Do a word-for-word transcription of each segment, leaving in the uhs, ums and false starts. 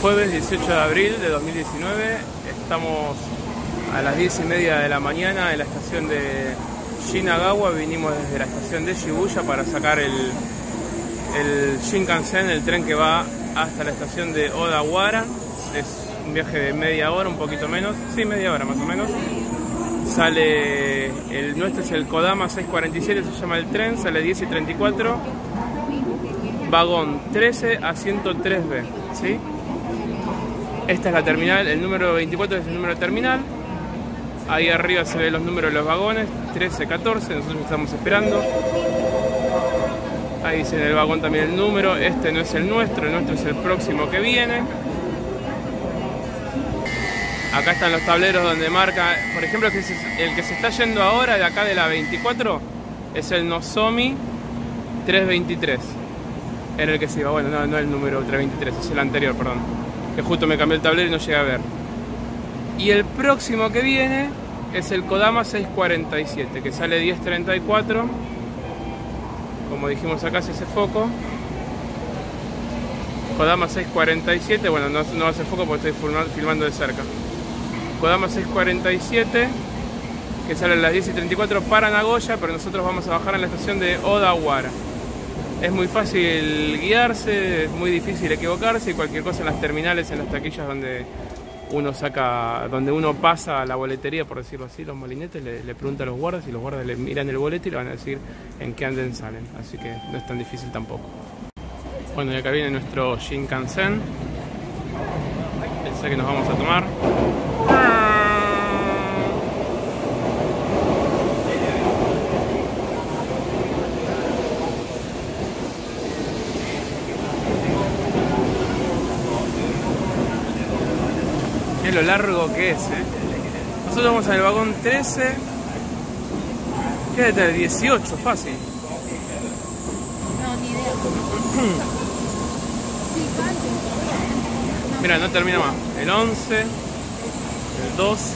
Jueves dieciocho de abril de dos mil diecinueve, estamos a las diez y media de la mañana en la estación de Shinagawa. Vinimos desde la estación de Shibuya para sacar el, el Shinkansen, el tren que va hasta la estación de Odawara. Es un viaje de media hora, un poquito menos, sí, media hora más o menos. Sale, el nuestro es el Kodama seiscientos cuarenta y siete, se llama el tren, sale diez y treinta y cuatro, vagón trece a ciento tres B, ¿sí? Esta es la terminal, el número veinticuatro es el número terminal. Ahí arriba se ven los números de los vagones, trece, catorce, nosotros estamos esperando. Ahí dice en el vagón también el número, este no es el nuestro, el nuestro es el próximo que viene. Acá están los tableros donde marca, por ejemplo, el que se, el que se está yendo ahora de acá de la veinticuatro es el Nozomi trescientos veintitrés. Era el que se iba, bueno, no, no el número trescientos veintitrés, es el anterior, perdón. Que justo me cambié el tablero y no llegué a ver. Y el próximo que viene es el Kodama seiscientos cuarenta y siete, que sale diez treinta y cuatro. Como dijimos acá, se hace foco. Kodama seiscientos cuarenta y siete, bueno, no, no hace foco porque estoy filmando de cerca. Kodama seiscientos cuarenta y siete, que sale a las diez y treinta y cuatro para Nagoya, pero nosotros vamos a bajar en la estación de Odawara. Es muy fácil guiarse, es muy difícil equivocarse, y cualquier cosa en las terminales, en las taquillas donde uno saca, donde uno pasa a la boletería, por decirlo así, los molinetes, le, le pregunta a los guardas y los guardas le miran el boleto y le van a decir en qué anden salen, así que no es tan difícil tampoco. Bueno, y acá viene nuestro Shinkansen, pensé que nos vamos a tomar. Lo largo que es, ¿eh? Nosotros vamos en el vagón trece, ¿qué debe tener? dieciocho, fácil. No, ni idea. Mira, no termina más. El once, el doce.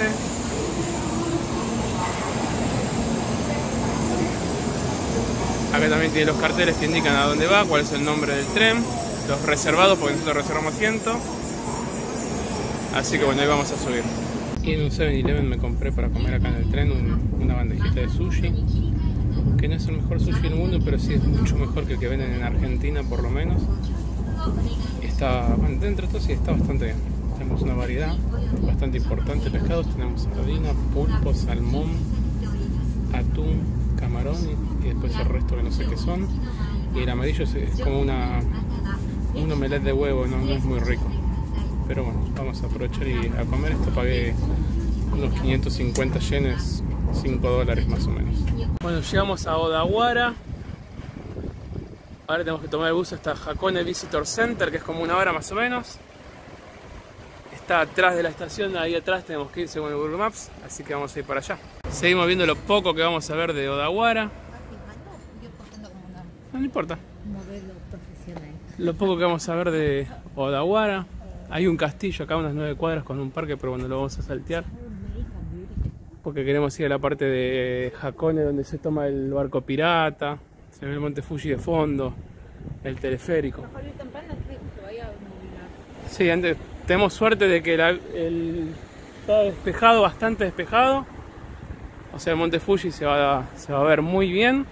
Acá también tiene los carteles que indican a dónde va, cuál es el nombre del tren, los reservados, porque nosotros reservamos asiento. Así que bueno, ahí vamos a subir. Y en un seven eleven me compré para comer acá en el tren un, una bandejita de sushi, que no es el mejor sushi del mundo, pero sí es mucho mejor que el que venden en Argentina, por lo menos. Y está, bueno, dentro de todo sí está bastante bien. Tenemos una variedad bastante importante de pescados. Tenemos sardina, pulpo, salmón, atún, camarón y, y después el resto que no sé qué son. Y el amarillo es, es como una, un omelette de huevo, no, no es muy rico. Pero bueno, vamos a aprovechar y a comer esto. Pagué unos quinientos cincuenta yenes, cinco dólares más o menos. Bueno, llegamos a Odawara. Ahora tenemos que tomar el bus hasta Hakone Visitor Center, que es como una hora más o menos. Está atrás de la estación, ahí atrás tenemos que ir según el Google Maps, así que vamos a ir para allá. Seguimos viendo lo poco que vamos a ver de Odawara. No, no importa. Modelo profesional. Lo poco que vamos a ver de Odawara. Hay un castillo acá a unas nueve cuadras con un parque, pero bueno, lo vamos a saltear porque queremos ir a la parte de Hakone donde se toma el barco pirata. Se ve el monte Fuji de fondo, el teleférico. Sí, antes tenemos suerte de que la, el, está despejado, bastante despejado. O sea, el monte Fuji se va, se va a ver muy bien.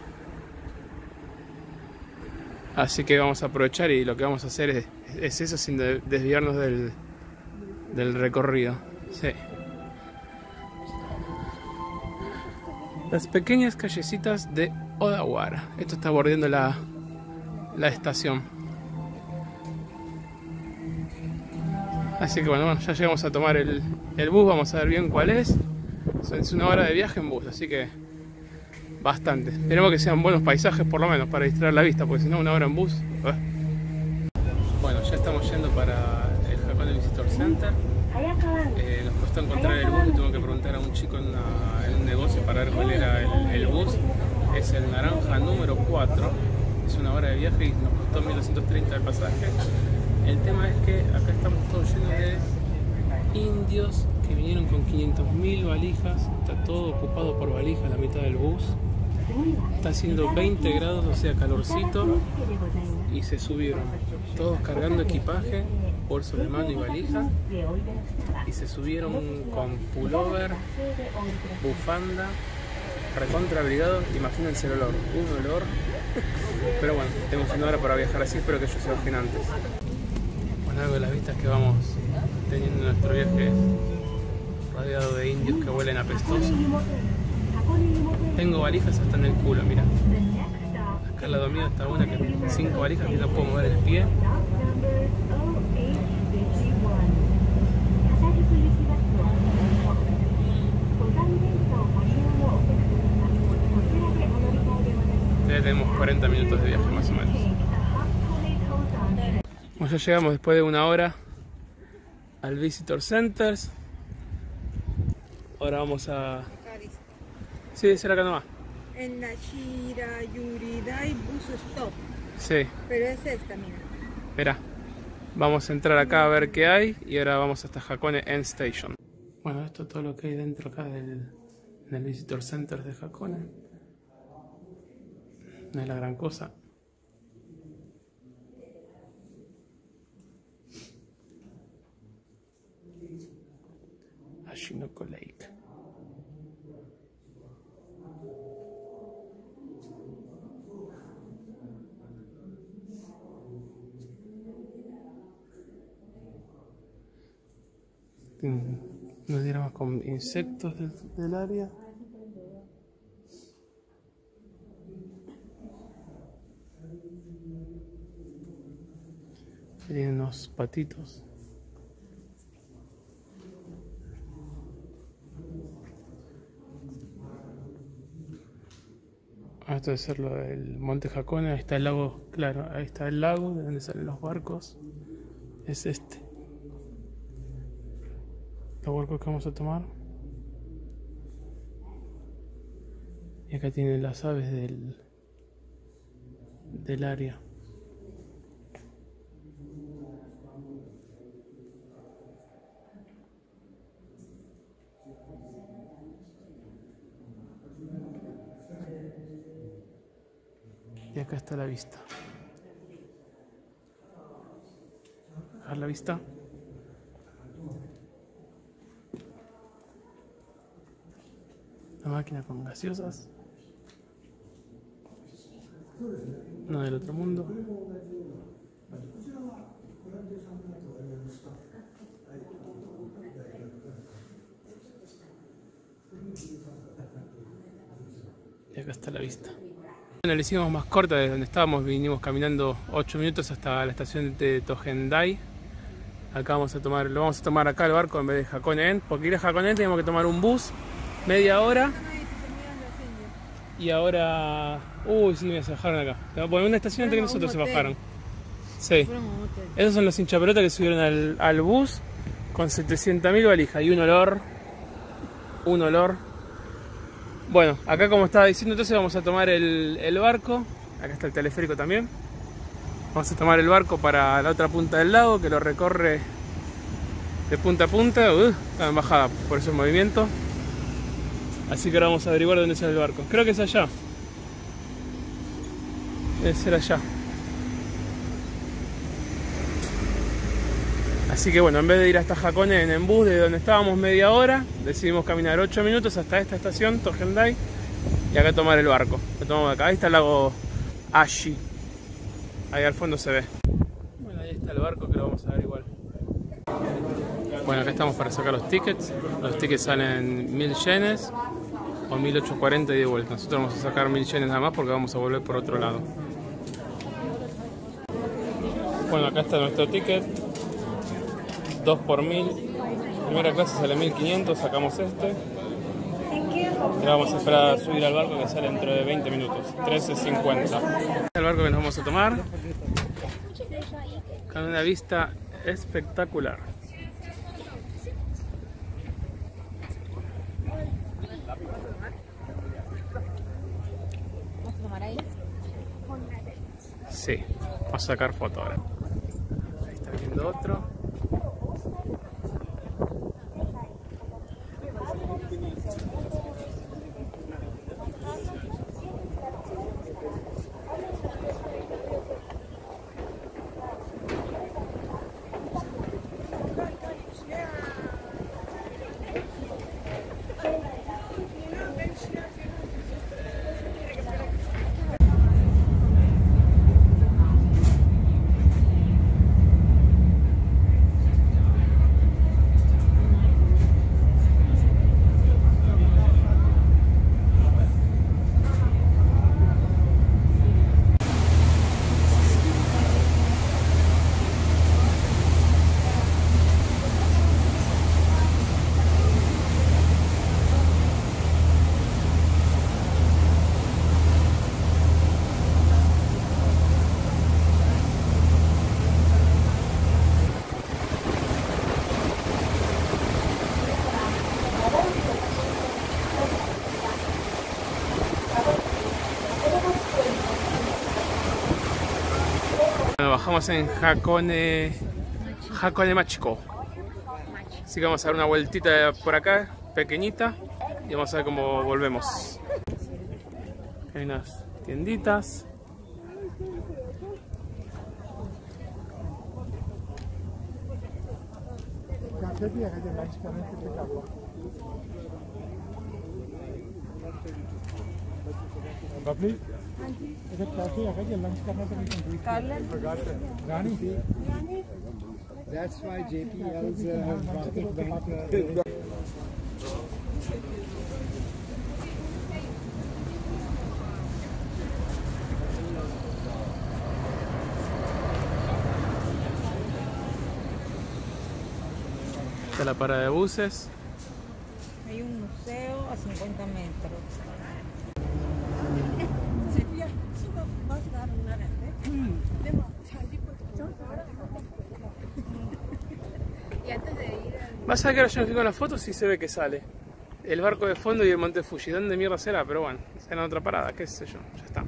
Así que vamos a aprovechar y lo que vamos a hacer es, es eso sin de, desviarnos del, del recorrido. Sí. Las pequeñas callecitas de Odawara. Esto está bordeando la, la estación. Así que bueno, bueno, ya llegamos a tomar el, el bus. Vamos a ver bien cuál es. Es una hora de viaje en bus, así que bastante. Esperemos que sean buenos paisajes por lo menos para distraer la vista, porque si no, una hora en bus. ¿eh? Bueno, ya estamos yendo para el Hakone Visitor Center. Eh, nos costó encontrar el bus y tuve que preguntar a un chico en, una, en un negocio para ver cuál era el, el bus. Es el naranja número cuatro. Es una hora de viaje y nos costó mil doscientos treinta el pasaje. El tema es que acá estamos todos llenos de indios que vinieron con quinientas mil valijas. Está todo ocupado por valijas, la mitad del bus. Está haciendo veinte grados, o sea, calorcito. Y se subieron todos cargando equipaje bolso de mano y valija. Y se subieron con pullover, bufanda, recontra abrigado. Imagínense el olor, un olor. Pero bueno, tenemos una hora para viajar así, espero que ellos se bajen antes. Bueno, algo de las vistas que vamos teniendo en nuestro viaje, rodeado de indios que huelen apestoso. Tengo valijas hasta en el culo, mira. Acá al lado mío está una que cinco valijas que no puedo mover el pie. Ya tenemos cuarenta minutos de viaje más o menos. Bueno, ya llegamos después de una hora al Visitor Centers. Ahora vamos a... Sí, será acá nomás. En la Shirayurirai Bus Stop. Sí. Pero es esta, mira. Espera. Vamos a entrar acá a ver qué hay y ahora vamos hasta Hakone End Station. Bueno, esto es todo lo que hay dentro acá del, del Visitor Center de Hakone. No es la gran cosa. Ashinoko Lake. Nos diéramos con insectos del, del área. Tienen unos patitos. Esto debe ser lo del Monte Hakone. Ahí está el lago, claro, ahí está el lago de donde salen los barcos. Es este. Los barcos que vamos a tomar. Y acá tienen las aves del, del área. Y acá está la vista. Bajar la vista. La máquina con gaseosas. No del otro mundo. Y acá está la vista. Bueno, le hicimos más corta desde donde estábamos, vinimos caminando ocho minutos hasta la estación de Togendai. Acá vamos a tomar, lo vamos a tomar acá el barco en vez de Hakone End, porque ir a Hakone End teníamos que tomar un bus, media hora. Y ahora... Uy, sí, me se bajaron acá. Bueno, una estación antes que nosotros se bajaron. Sí. Esos son los hinchapelotas que subieron al, al bus con setecientas mil valijas y un olor. Un olor. Bueno, acá como estaba diciendo, entonces vamos a tomar el, el barco. Acá está el teleférico también. Vamos a tomar el barco para la otra punta del lago, que lo recorre de punta a punta. Uh, está en bajada, por eso el movimiento. Así que ahora vamos a averiguar dónde sale el barco. Creo que es allá. Debe ser allá. Así que bueno, en vez de ir hasta Hakone en bus de donde estábamos media hora, decidimos caminar ocho minutos hasta esta estación, Togendai, y acá tomar el barco. Lo tomamos acá. Ahí está el lago Ashi. Ahí al fondo se ve. Bueno, ahí está el barco que lo vamos a ver igual. Bueno, acá estamos para sacar los tickets. Los tickets salen mil yenes o mil ochocientos cuarenta y de vuelta. Nosotros vamos a sacar mil yenes nada más porque vamos a volver por otro lado. Bueno, acá está nuestro ticket. dos por mil. Primera clase sale mil quinientos, sacamos este. Y vamos a esperar a subir al barco que sale dentro de veinte minutos. trece cincuenta. El barco que nos vamos a tomar. Con una vista espectacular. ¿Vamos a tomar ahí? Sí, vamos a sacar foto ahora. Ahí está viendo otro. Estamos en Hakone, Hakone Machiko. Así que vamos a dar una vueltita por acá, pequeñita, y vamos a ver cómo volvemos. Hay unas tienditas. That's why J P L's uh, rocket went. Uh, Esta es la parada de buses. Hay un museo a cincuenta metros. Vas a ver que ahora yo me fijo en las fotos y se ve que sale el barco de fondo y el monte Fuji. ¿Dónde mierda será? Pero bueno, será en otra parada, qué sé yo, ya está.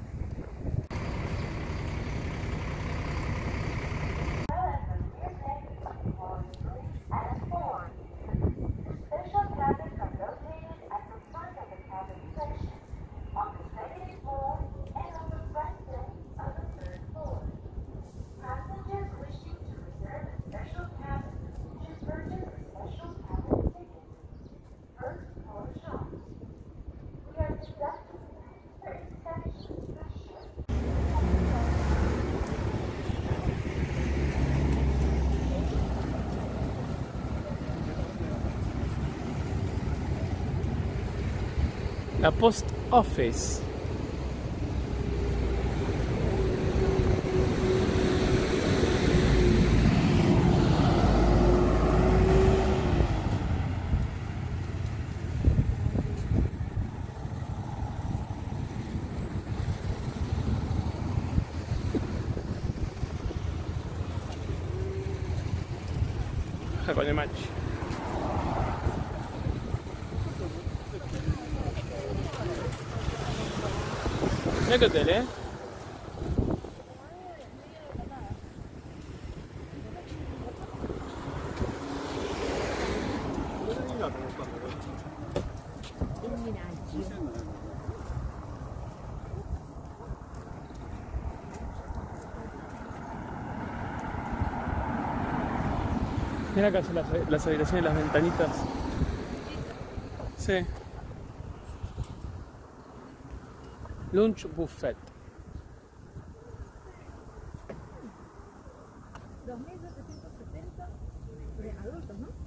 La Post Office. Hakone Machi. Mira qué hotel, ¿eh? Mira acá son las, las habitaciones, las ventanitas. Sí. Lunch buffet. dos mil setecientos setenta adultos, ¿no?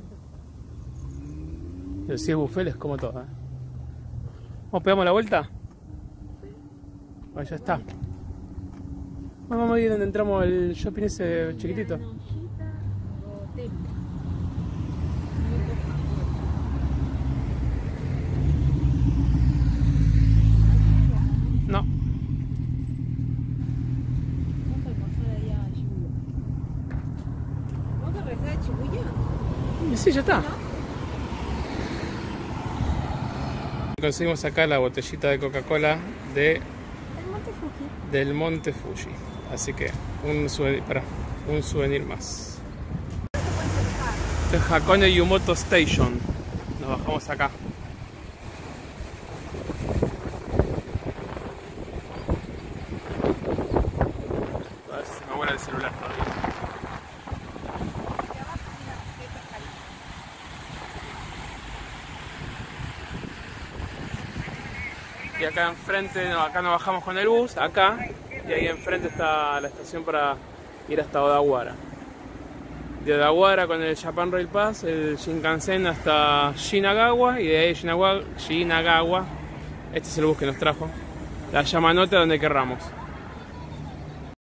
Pero si es buffet es como todo, ¿eh? ¿Vamos, pegamos la vuelta? Bueno, ya está. Vamos a ir donde entramos al shopping ese chiquitito. No. ¿Vamos a regresar a Shibuya? Y sí, ya está. Conseguimos acá la botellita de Coca-Cola de El Monte Fuji. del Monte Fuji. Así que un souvenir, para, un souvenir más. Este es Hakone Yumoto Station. Nos bajamos acá. A ver si se me vuela el celular todavía. Y acá enfrente, no, acá nos bajamos con el bus, acá, y ahí enfrente está la estación para ir hasta Odawara. De Odawara con el Japan Rail Pass, el Shinkansen hasta Shinagawa, y de ahí Shinagawa, Shinagawa, este es el bus que nos trajo, la Yamanote donde querramos.